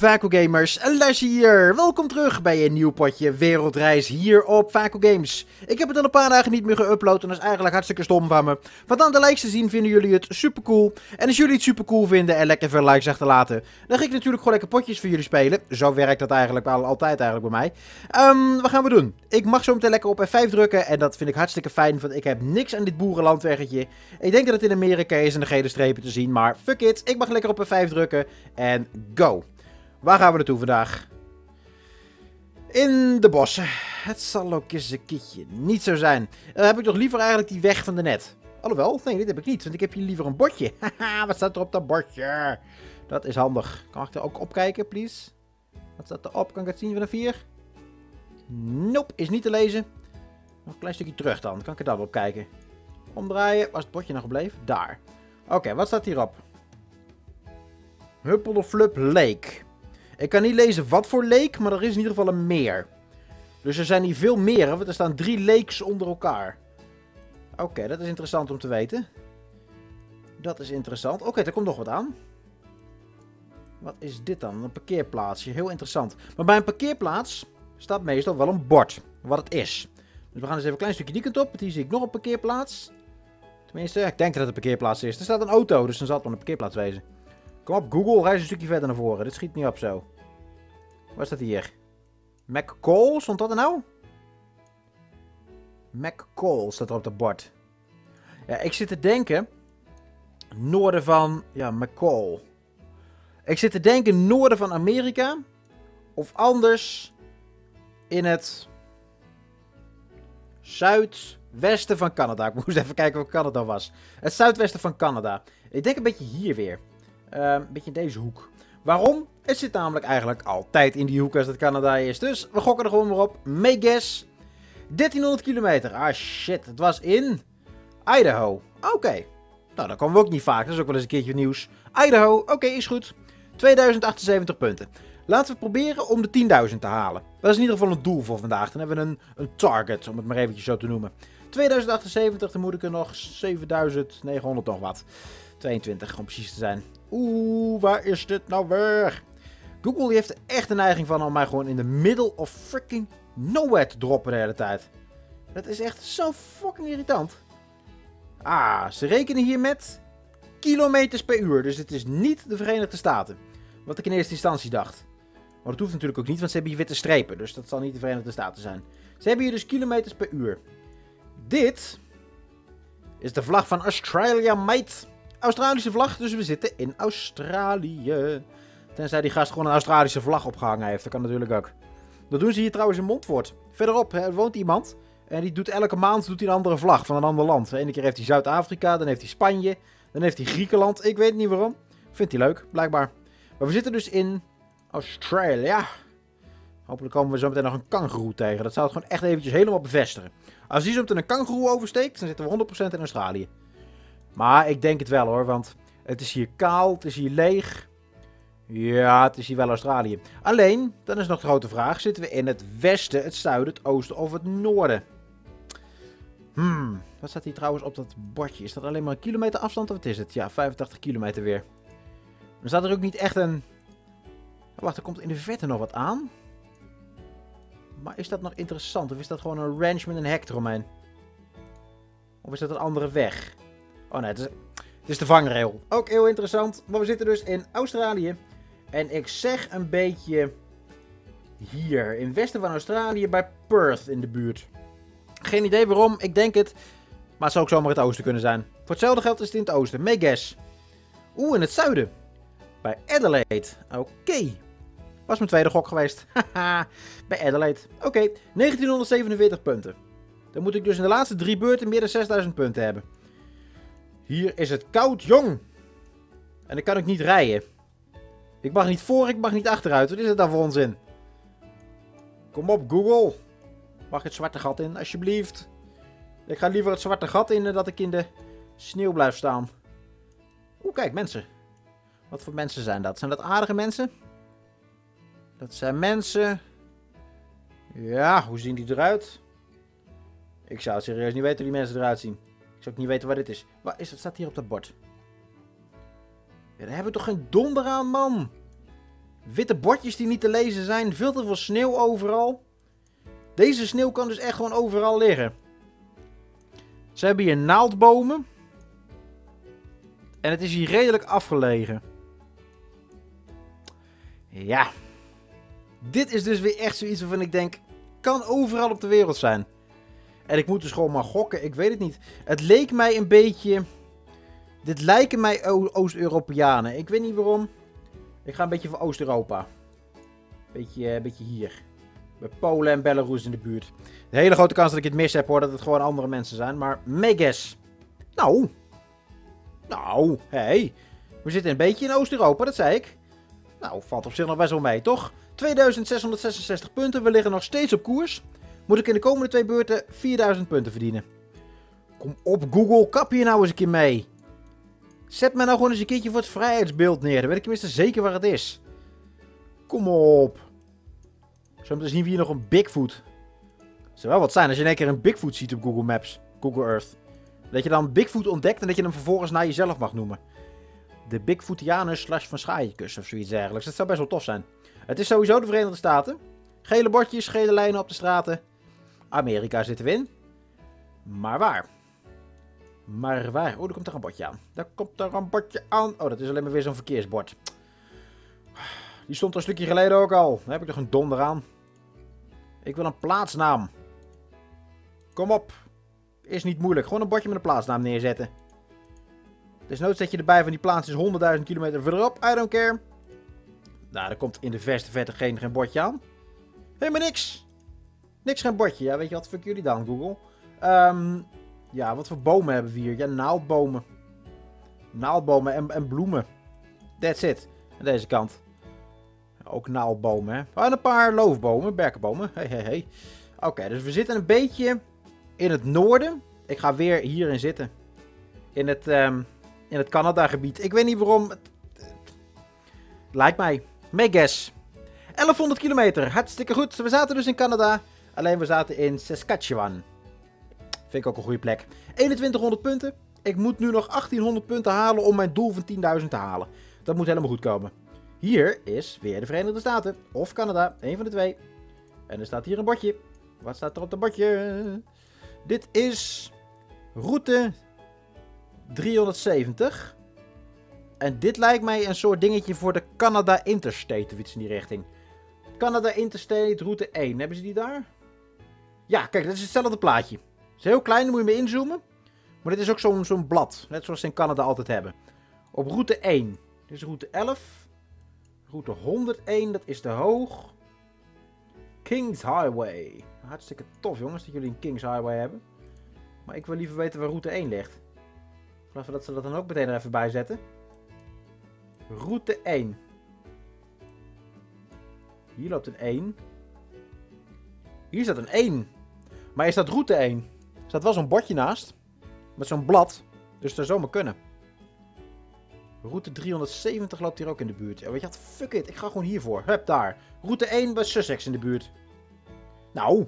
Vaco Gamers, Lesje hier. Welkom terug bij een nieuw potje wereldreis hier op Vaco Games. Ik heb het al een paar dagen niet meer geüpload en dat is eigenlijk hartstikke stom van me. Want aan de likes te zien vinden jullie het super cool. En als jullie het super cool vinden en lekker veel likes achterlaten, dan ga ik natuurlijk gewoon lekker potjes voor jullie spelen. Zo werkt dat eigenlijk altijd eigenlijk bij mij. Wat gaan we doen? Ik mag zo meteen lekker op F5 drukken en dat vind ik hartstikke fijn, want ik heb niks aan dit boerenlandweggetje. Ik denk dat het in Amerika is en de gele strepen te zien, maar fuck it. Ik mag lekker op F5 drukken en go. Waar gaan we naartoe vandaag? In de bossen. Het zal ook eens een keertje niet zo zijn. Dan heb ik toch liever eigenlijk die weg van de net. Alhoewel, nee, dit heb ik niet. Want ik heb hier liever een bordje. Haha, wat staat er op dat bordje? Dat is handig. Kan ik er ook op kijken, please? Wat staat erop? Kan ik het zien van een 4? Nope, is niet te lezen. Nog een klein stukje terug dan. Kan ik er dan op kijken? Omdraaien. Waar is het bordje nou gebleven? Daar. Oké, wat staat hierop? Huppeleflup Lake. Ik kan niet lezen wat voor lake, maar er is in ieder geval een meer. Dus er zijn hier veel meren, want er staan 3 lakes onder elkaar. Oké, dat is interessant om te weten. Dat is interessant. Oké, er komt nog wat aan. Wat is dit dan? Een parkeerplaatsje. Heel interessant. Maar bij een parkeerplaats staat meestal wel een bord. Wat het is. Dus we gaan eens even een klein stukje die kant op. Want hier zie ik nog een parkeerplaats. Tenminste, ik denk dat het een parkeerplaats is. Er staat een auto, dus dan zal het wel een parkeerplaats wezen. Kom op, Google, reis een stukje verder naar voren. Dit schiet niet op zo. Waar staat hier? McCall, stond dat er nou? McCall staat er op het bord. Ja, ik zit te denken... Noorden van... Ja, McCall. Ik zit te denken noorden van Amerika. Of anders... In het... Zuidwesten van Canada. Ik moest even kijken wat Canada was. Het zuidwesten van Canada. Ik denk een beetje hier weer. Een beetje in deze hoek. Waarom? Het zit namelijk eigenlijk altijd in die hoek als het Canada is. Dus we gokken er gewoon maar op. Make guess. 1300 kilometer. Ah shit, het was in Idaho. Oké. Nou, dan komen we ook niet vaak. Dat is ook wel eens een keertje nieuws. Idaho, oké, is goed. 2078 punten. Laten we proberen om de 10.000 te halen. Dat is in ieder geval een doel voor vandaag. Dan hebben we een target, om het maar eventjes zo te noemen. 2078, dan moet ik er nog 7900 nog wat. 22, om precies te zijn. Oeh, waar is dit nou weer? Google die heeft er echt een neiging van om mij gewoon in de middle of freaking nowhere te droppen de hele tijd. Dat is echt zo fucking irritant. Ah, ze rekenen hier met kilometers per uur. Dus het is niet de Verenigde Staten. Wat ik in eerste instantie dacht. Maar dat hoeft natuurlijk ook niet, want ze hebben hier witte strepen. Dus dat zal niet de Verenigde Staten zijn. Ze hebben hier dus kilometers per uur. Dit is de vlag van Australia, mate. Australische vlag, dus we zitten in Australië. Tenzij die gast gewoon een Australische vlag opgehangen heeft. Dat kan natuurlijk ook. Dat doen ze hier trouwens in Montfort. Verderop woont iemand. En die doet elke maand een andere vlag van een ander land. De ene keer heeft hij Zuid-Afrika, dan heeft hij Spanje. Dan heeft hij Griekenland. Ik weet niet waarom. Vindt hij leuk, blijkbaar. Maar we zitten dus in Australia. Hopelijk komen we zo meteen nog een kangoeroe tegen. Dat zou het gewoon echt eventjes helemaal bevestigen. Als die zo meteen een kangoeroe oversteekt, dan zitten we 100% in Australië. Maar ik denk het wel hoor, want het is hier kaal, het is hier leeg. Ja, het is hier wel Australië. Alleen, dan is nog de grote vraag, zitten we in het westen, het zuiden, het oosten of het noorden? Wat staat hier trouwens op dat bordje? Is dat alleen maar een kilometer afstand of wat is het? Ja, 85 kilometer weer. Dan staat er ook niet echt een... Wacht, er komt in de verte nog wat aan. Maar is dat nog interessant? Of is dat gewoon een ranch met een hek eromheen? Of is dat een andere weg? Oh nee, het is de vangrail. Ook heel interessant. Maar we zitten dus in Australië. En ik zeg een beetje hier. In het westen van Australië bij Perth in de buurt. Geen idee waarom. Ik denk het. Maar het zou ook zomaar het oosten kunnen zijn. Voor hetzelfde geld is het in het oosten. Make guess. Oeh, in het zuiden. Bij Adelaide. Oké. Was mijn tweede gok geweest. Haha. Bij Adelaide. Oké. 1947 punten. Dan moet ik dus in de laatste 3 beurten meer dan 6000 punten hebben. Hier is het koud, jong. En dan kan ik niet rijden. Ik mag niet voor, ik mag niet achteruit. Wat is het dan voor onzin? Kom op, Google. Mag het zwarte gat in, alsjeblieft. Ik ga liever het zwarte gat in dan dat ik in de sneeuw blijf staan. Oeh, kijk, mensen. Wat voor mensen zijn dat? Zijn dat aardige mensen? Dat zijn mensen. Ja, hoe zien die eruit? Ik zou het serieus niet weten hoe die mensen eruit zien. Ik zou ook niet weten waar dit is. Wat is het? Staat hier op dat bord. Ja, daar hebben we toch geen donder aan, man. Witte bordjes die niet te lezen zijn. Veel te veel sneeuw overal. Deze sneeuw kan dus echt gewoon overal liggen. Ze hebben hier naaldbomen. En het is hier redelijk afgelegen. Ja. Dit is dus weer echt zoiets waarvan ik denk... Kan overal op de wereld zijn. En ik moet dus gewoon maar gokken. Ik weet het niet. Het leek mij een beetje... Dit lijken mij Oost-Europeanen. Ik weet niet waarom. Ik ga een beetje voor Oost-Europa. Beetje hier. Bij Polen en Belarus in de buurt. De hele grote kans dat ik het mis heb hoor. Dat het gewoon andere mensen zijn. Maar Megas. Nou. Nou. Hey. We zitten een beetje in Oost-Europa. Dat zei ik. Nou. Valt op zich nog best wel mee. Toch? 2666 punten. We liggen nog steeds op koers. Moet ik in de komende 2 beurten 4000 punten verdienen. Kom op Google. Kap hier nou eens een keer mee. Zet me nou gewoon eens een keertje voor het vrijheidsbeeld neer. Dan weet ik tenminste zeker waar het is. Kom op. Zometeen zien we hier nog een Bigfoot. Het zou wel wat zijn als je in één keer een Bigfoot ziet op Google Maps. Google Earth. Dat je dan Bigfoot ontdekt en dat je hem vervolgens naar jezelf mag noemen. De Bigfootianus / van Schaaienkus of zoiets dergelijks. Dat zou best wel tof zijn. Het is sowieso de Verenigde Staten. Gele bordjes, gele lijnen op de straten. Amerika zitten we in. Maar waar? Maar waar? Oh, er komt er een bordje aan. Daar komt er een bordje aan. Oh, dat is alleen maar weer zo'n verkeersbord. Die stond er een stukje geleden ook al. Dan heb ik nog een donder aan. Ik wil een plaatsnaam. Kom op. Is niet moeilijk. Gewoon een bordje met een plaatsnaam neerzetten. Desnoods zet je erbij van die plaats is 100.000 kilometer verderop. I don't care. Nou, er komt in de verste verte geen bordje aan. Helemaal niks. Niks, geen bordje. Ja, weet je wat? Fuck jullie dan, Google. Ja, wat voor bomen hebben we hier? Ja, naaldbomen. Naaldbomen en bloemen. That's it. Aan deze kant. Ook naaldbomen, hè. Oh, en een paar loofbomen, berkenbomen. Hey. Oké, dus we zitten een beetje in het noorden. Ik ga weer hierin zitten. In het Canada-gebied. Ik weet niet waarom. Lijkt mij. Megas. 1100 kilometer. Hartstikke goed. We zaten dus in Canada. Alleen we zaten in Saskatchewan. Vind ik ook een goede plek. 2100 punten. Ik moet nu nog 1800 punten halen om mijn doel van 10.000 te halen. Dat moet helemaal goed komen. Hier is weer de Verenigde Staten. Of Canada. Een van de twee. En er staat hier een bordje. Wat staat er op dat bordje? Dit is route 370. En dit lijkt mij een soort dingetje voor de Canada Interstate. Of iets in die richting. Canada Interstate route 1. Hebben ze die daar? Ja, kijk, dat is hetzelfde plaatje. Het is heel klein, daar moet je mee inzoomen. Maar dit is ook zo'n blad. Net zoals ze in Canada altijd hebben. Op route 1. Dit is route 11. Route 101, dat is te hoog. Kings Highway. Hartstikke tof, jongens, dat jullie een Kings Highway hebben. Maar ik wil liever weten waar route 1 ligt. Laten we dat ze dat dan ook meteen er even bij zetten. Route 1. Hier loopt een 1. Hier staat een 1. Maar is dat route 1? Er staat wel zo'n bordje naast. Met zo'n blad. Dus dat zou zomaar kunnen. Route 370 loopt hier ook in de buurt. Ja, weet je wat? Fuck it. Ik ga gewoon hiervoor. Hup, daar. Route 1 bij Sussex in de buurt. Nou.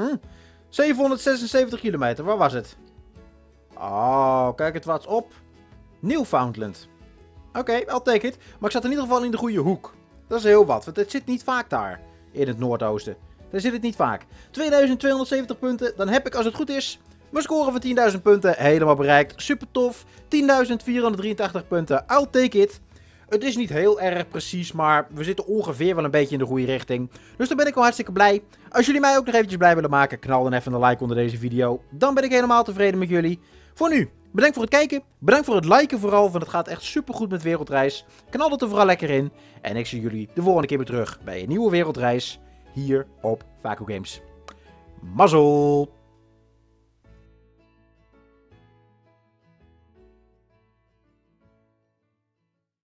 776 kilometer. Waar was het? Oh, kijk het wat op. Newfoundland. Oké, I'll take it. Maar ik zat in ieder geval in de goede hoek. Dat is heel wat. Want het zit niet vaak daar. In het Noordoosten. Daar zit het niet vaak. 2270 punten. Dan heb ik, als het goed is, mijn score van 10.000 punten helemaal bereikt. Super tof. 10.483 punten. I'll take it. Het is niet heel erg precies, maar we zitten ongeveer wel een beetje in de goede richting. Dus dan ben ik wel hartstikke blij. Als jullie mij ook nog eventjes blij willen maken, knal dan even een like onder deze video. Dan ben ik helemaal tevreden met jullie. Voor nu, bedankt voor het kijken. Bedankt voor het liken vooral, want het gaat echt super goed met Wereldreis. Knal het er vooral lekker in. En ik zie jullie de volgende keer weer terug bij een nieuwe Wereldreis. Hier op Vaco Games. Mazzel!